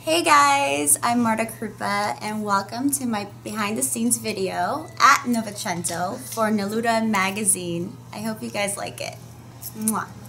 Hey guys, I'm Marta Krupa and welcome to my behind the scenes video at Novecento for Neluda magazine. I hope you guys like it. Mwah.